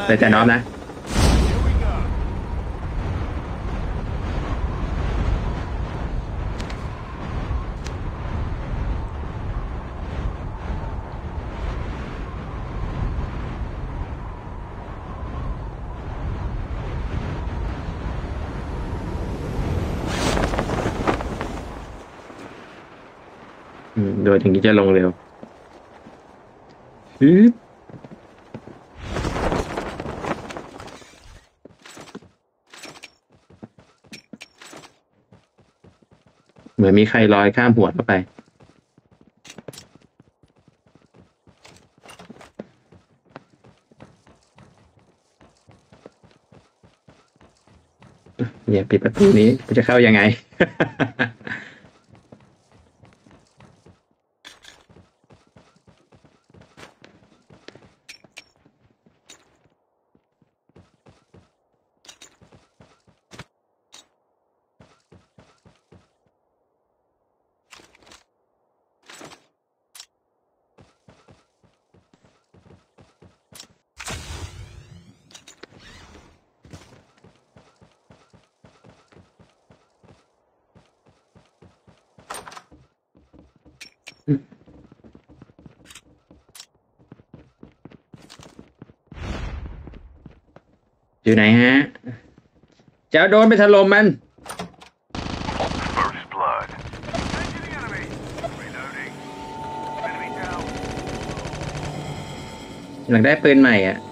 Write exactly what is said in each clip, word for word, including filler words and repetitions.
เลยแต่น็อปนะอืมโดยถึงนี้จะลงเร็วฮึบเหมือนมีใครลอยข้ามหัวเข้าไปอย่าปิดประตูนี้จะเข้ายังไง อยู่ไหนฮะจะโดนไปถล่มมันหลังได้ปืนใหม่อ่ะ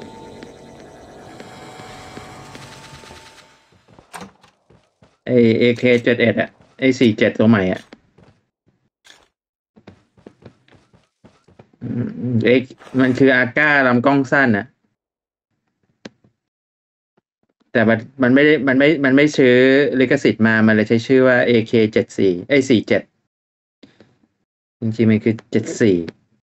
ไอเอเคเจ็ดเอ็ดอ่ะไอสี่เจ็ดตัวใหม่อ่ะเอ็กมันคืออาก้าลำกล้องสั้นอ่ะแต่มันมันไม่ได้มันไม่มันไม่ซื้อลิขสิทธิ์มามันเลยใช้ชื่อว่า เอ เค เจ็ดสี่ไอสี่เจ็ดจริงๆมันคือเจ็ดสี่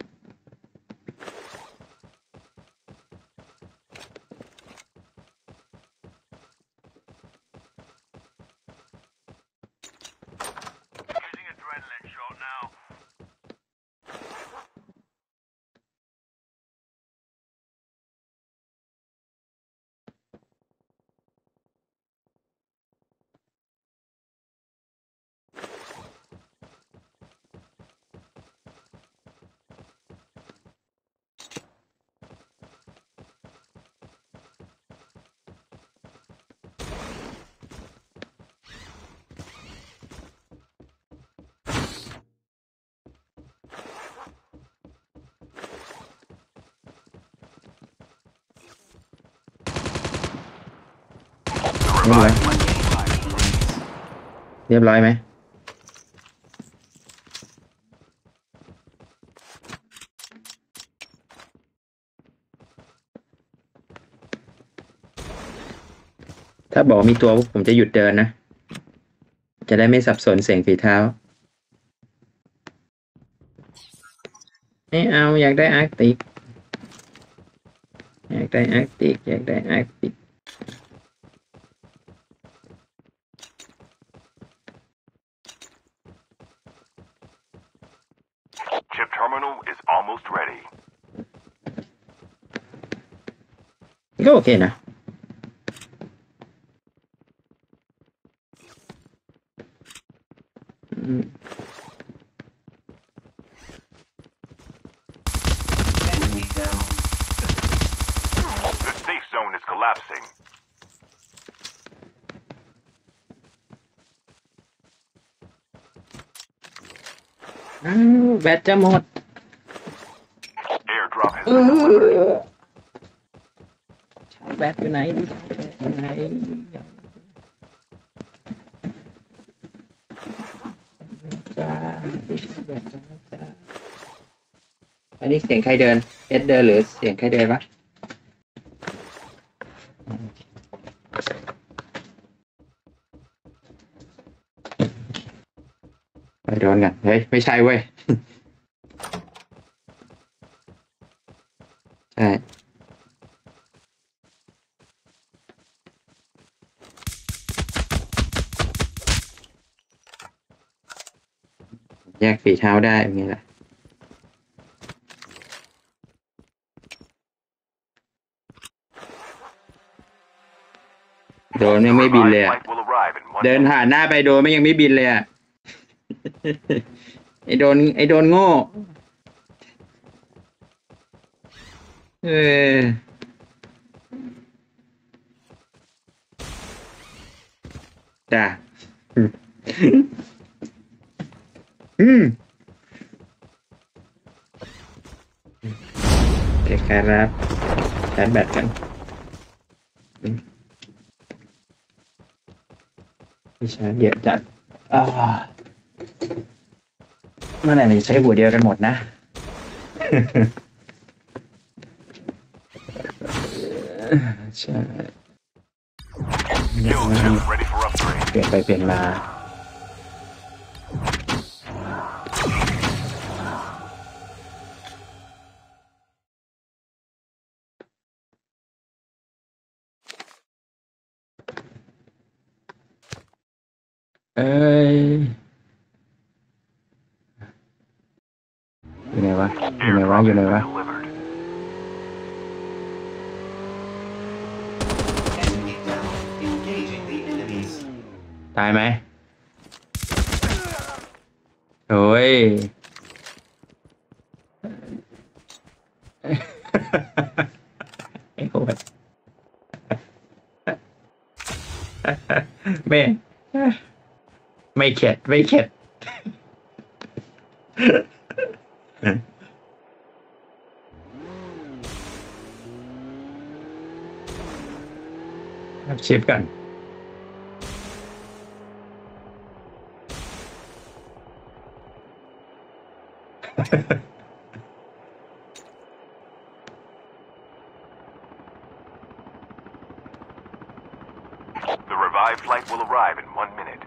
เรียบร้อยเรียบร้อยไหมถ้าบอกมีตัวผมจะหยุดเดินนะจะได้ไม่สับสนเสียงฝีเท้าไม่เอาอยากได้อาร์กติกอยากได้อาร์กติกอยากได้อาร์กติก Chip terminal is almost ready. ก็โอเคนะอืม The safe zone is collapsing. อ้าวแบตจะหมด Airdrop has เอ been delivered. อชาร์จแบตอยู่ไหนดูชาร์จแบตอยู่ไหนจ้าแบตจ้าจ้าอันนี้เสียงใครเดินเอสเดินหรือเสียงใครเดินวะไปโดนกันเฮ้ยไม่ใช่เว้ยใช่แยกฝีเท้าได้เป็นไงล่ะนยัง The ไม่บินเลย revived อะ flight will arrive in one เดิน minute. ผ่านหน้าไปโดนไม่ยังไม่บินเลยอะ ไอโดนไอโดนโง่เออจ้ะ อืมโอเคครับชาร์จแบตกันพี่ชาร์จเยอะจัดอ่าเมื่อไหร่มันจะใช้หัวเดียวกันหมดนะ ใช่ Skill two ready for upgrade. เปลี่ยนไปเปลี่ยนมาเอ้ยอยู่ไหนวะอยู่ไหนวะ Airdrop อยู่ไหน has วะ been delivered. Enemy down. Engaging the enemies. ตายไหมโอ้ย ไอ้โหดไม่ไม่เข็ดไม่เข็ดรับชิปกัน The revived flight will arrive in one minute.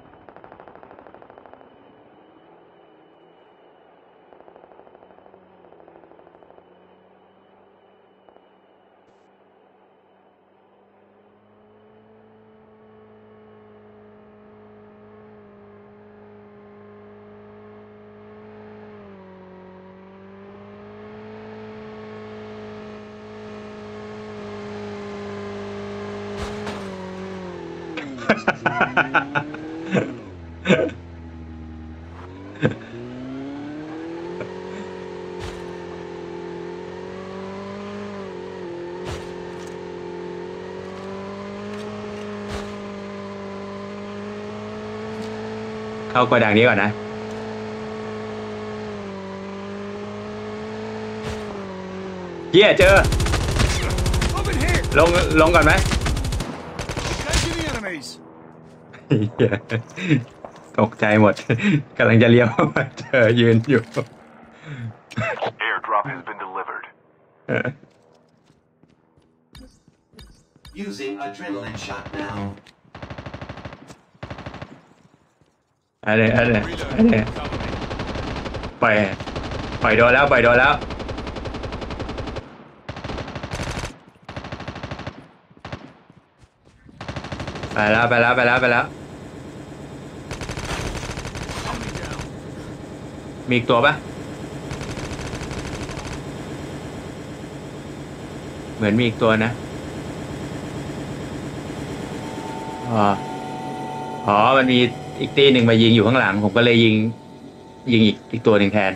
เข้าโกดังนี้ก่อนนะเฮียเจอ Over here! ลงลงก่อนไหม Catching the enemies! เหี้ยตกใจหมด กำลังจะเลี้ยวมาเจอยืนอยู่ Airdrop has been delivered. Using adrenaline shot now. อะไรอะไรอะไรปล่อยปล่อยโดนแล้วปล่อยโดนแล้วไปแล้วไปแล้วไปแล้วไปแล้วมีอีกตัวปะเหมือนมีอีกตัวนะอ๋ออ๋อมันมีอีกตีหนึ่งมายิงอยู่ข้างหลังผมก็เลยยิงยิงอีกอีกตัวหนึ่งแทน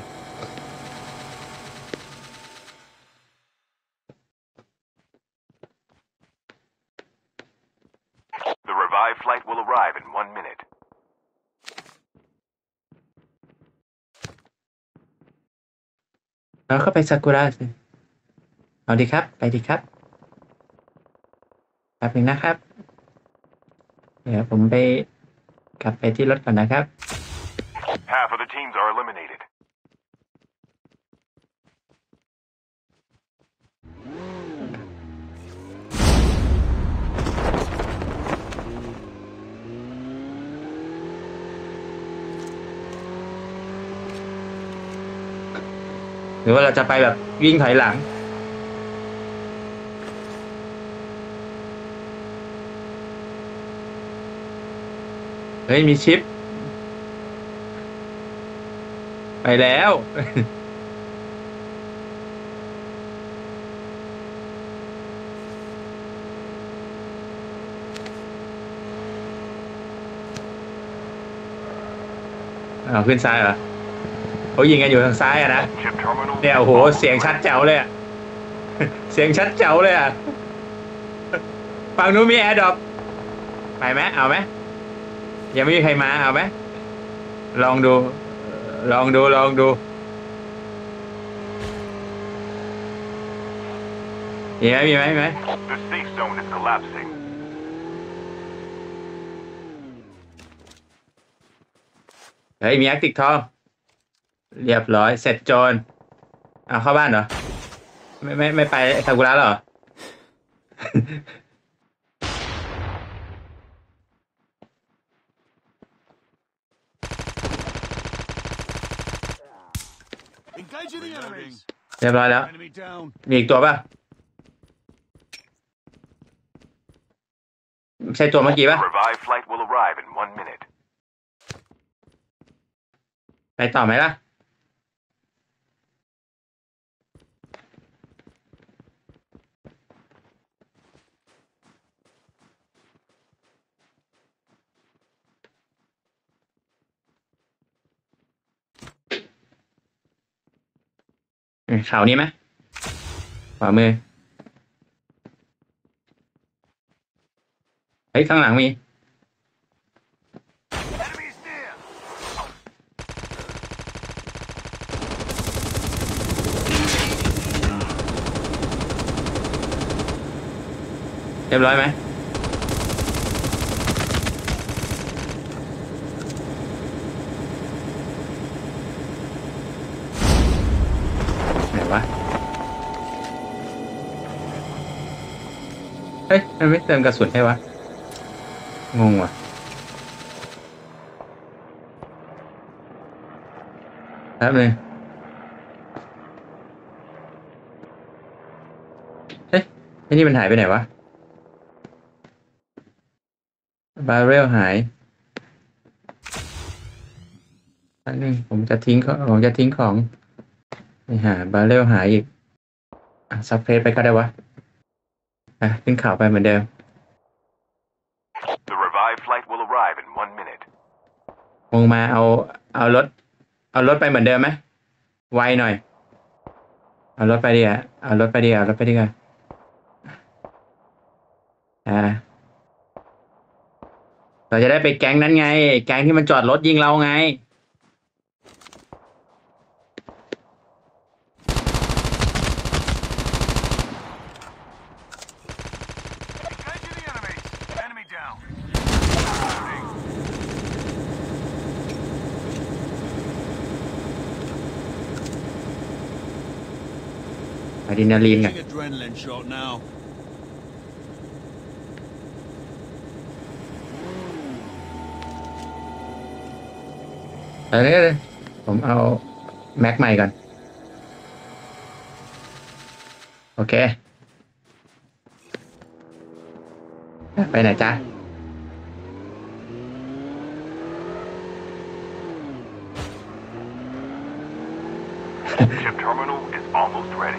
The revived flight will arrive in one minute. เราเข้าไปซากุระสิเอาดีครับไปดีครับแป๊บนึงนะครับ เดี๋ยวผมไปกลับไปที่รถก่อนนะครับ Half of the teams are eliminated. หรือว่าเราจะไปแบบวิ่งถอยหลังเฮ้ยมีชิปไปแล้วเอาขึ้นซ้ายเหรอเขายิงกันอยู่ทางซ้ายอะนะ Chip terminal. เนี่ยโอ้โห almost เสียงชัด ready. แจ๋วเลยอะเสียงชัดแจ๋วเลยอะฝั่งนู้นมีแอร์ดรอปไปไหมเอาไหมยังไม่มีใครมาเอาไหมลองดูลองดูลองดูมีไหมมีไหมมีไหม The safe zone is collapsing. เฮ้ยมีแอคติกทองเรียบร้อยเสร็จโจรเอาเข้าบ้านเหรอไม่ไม่ไม่ไปซากุระเหรอ Engaging the enemies. เรียบร้อยแล้ว Enemy down. มีอีกตัวป่ะไม่ใช่ตัวเมื่อกี้ The ป่ะ revived flight will arrive in one minute. ไปต่อไหมล่ะอืมเขานี้ไหมขวามือเฮ้ยข้างหลังมี Enemies near. เรียบร้อยไหมไหนวะเฮ้ยมันไม่เติมกระสุนให้วะงงว่ะแป๊บนึงเฮ้ยไอ้นี่มันหายไปไหนวะบาร์เรลหายอันนึงผมจะทิ้งของผมจะทิ้งของนี่หาบาร์เรลหายอีกอ่ะซับเพลสไปก็ได้วะอ่ะขึ้นข่าวไปเหมือนเดิม The revived flight will arrive in one minute. ลงมาเอาเอารถเอารถไปเหมือนเดิมไหมไวหน่อยเอารถไปดีอ่ะเอารถไปดีอ่ะเอารถไปดีกว่าอ่าเราจะได้ไปแก๊งนั้นไงแก๊งที่มันจอดรถยิงเราไง Engaging the enemies. Enemy down. อะดรีนาลีนกัน Taking adrenaline shot now. เออเนี่ยผมเอาแม็กใหม่ก่อนโอเคไปไหนจ๊ะ Chip terminal is almost ready.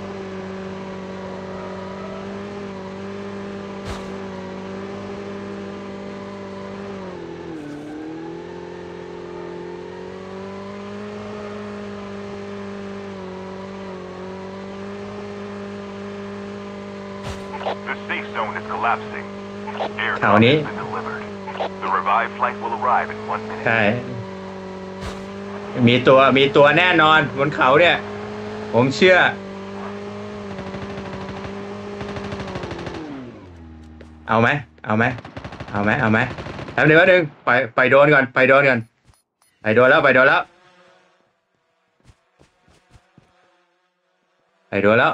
'The safe zone is collapsing. Air ข่าวนี้ has been delivered. The revived flight will arrive in one minute. ใช่มีตัวมีตัวแน่นอนบนเขาเนี่ย ผมเชื่อ เอาไหมเอาไหมเอาไหมเอาไหมแป๊บนึงแป๊บนึงไปไปโดนก่อนไปโดนก่อนไปโดนแล้วไปโดนแล้วไปโดนแล้ว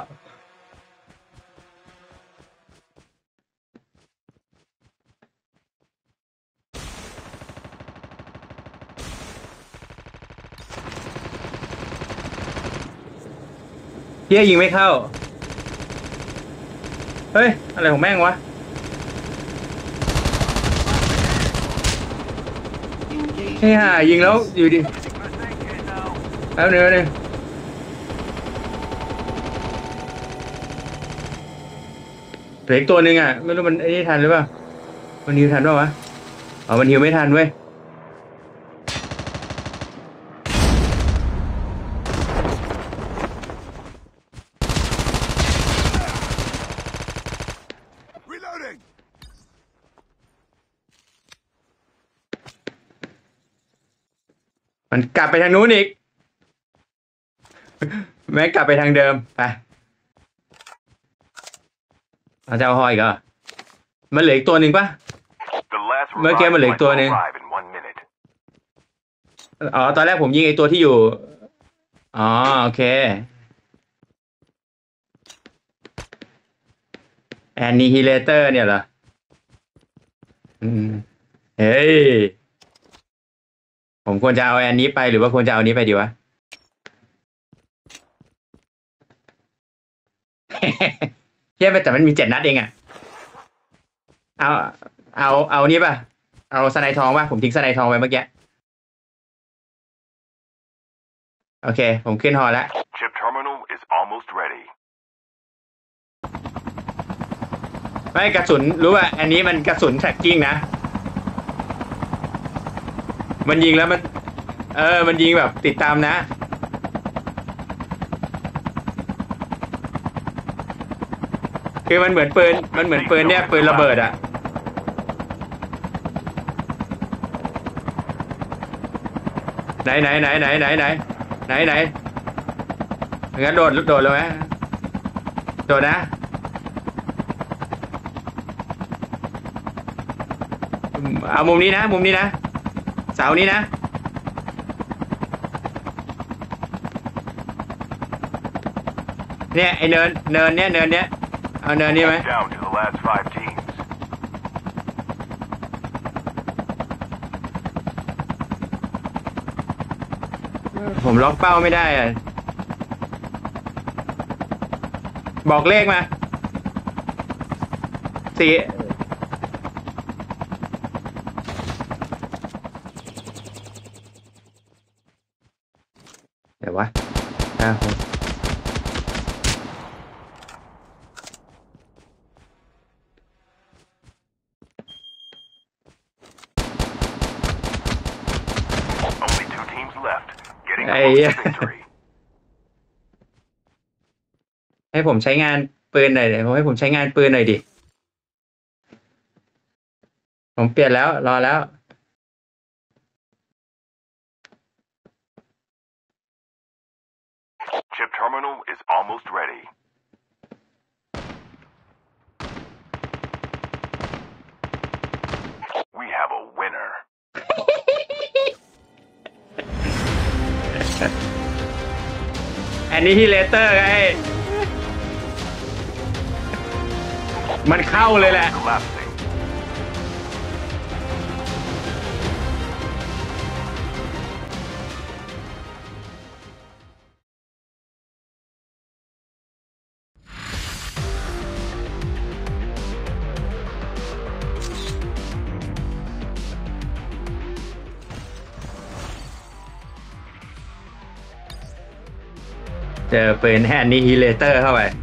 เฮียยิงไม่เข้าเฮ้ยอะไรของแม่งวะ Engaging เฮ้ยห่ายิงแล้วอยู่ดิ แป๊บนึงแป๊บนึงเหลืออีกตัวหนึ่งอ่ะไม่รู้มันไอ้นี่ทันหรือเปล่ามันฮิวทันเปล่าวะอ๋อมันฮิวไม่ทันเว้ยมันกลับไปทางนู้นอีก แม่งกลับไปทางเดิมไปเอาเจ้าหอยก็มันเหลืออีกตัวหนึ่งปะ The last Mới kia revived mà lấy flight tôi will nè. arrive in one minute. อ๋อตอนแรกผมยิงไอตัวที่อยู่อ๋อโอเคแอนนิฮิเลเตอร์เนี่ยเหรออืมเฮ้ยผมควรจะเอาอันนี้ไปหรือว่าควรจะเอาอันนี้ไปดีวะ เทียบไปแต่มันมีเจ็ดนัดเองอะเอาเอาเอานี้ป่ะเอาสไนทองป่ะผมทิ้งสไนทองไว้เมื่อกี้โอเคผมขึ้นฮอแล้ว Chip terminal is almost ready. ไม่กระสุนรู้ว่าอันนี้มันกระสุนแทร็กกิ้งนะมันยิงแล้วมันเออมันยิงแบบติดตามนะคือมันเหมือนปืนมันเหมือนปืนเนี่ยปืนระเบิดอะไหนไหนไหนไหนไหนไหนไหนไหนงั้นโดดโดดเลยไหมโดดนะเอามุมนี้นะมุมนี้นะเสานี้นะเนี่ยไอเนินเนินเนี่ยเนินเนี่ยเอาเนินนี้ไหม Down to the last five teams. ผมล็อกเป้าไม่ได้อะบอกเลขมาสี่เดี๋ยววะห้าหก Only two teams left. Getting ไอ้ close เหี้ย to victory. ให้ผมใช้งานปืนหน่อยดิผมให้ผมใช้งานปืนหน่อยดิผมเปลี่ยนแล้วรอแล้ว Chip terminal is almost ready. We have a winner. อันนี้ที่เลเตอร์ไงมันเข้าเลยแหละ Collapsing. เจอปืนแฮนนี่ฮีเลเตอร์เข้าไป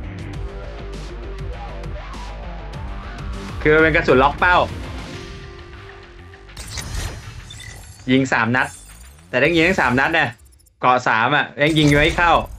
คือเป็นกระสุนล็อกเป้ายิงสามนัดแต่ต้องยิงทั้งสามนัดเนี่ยเกาะสามอ่ะยังยิงไม่เข้า